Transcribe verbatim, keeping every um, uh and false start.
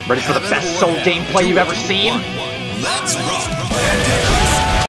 Ready for the best Soul gameplay you've ever seen? Let's rock!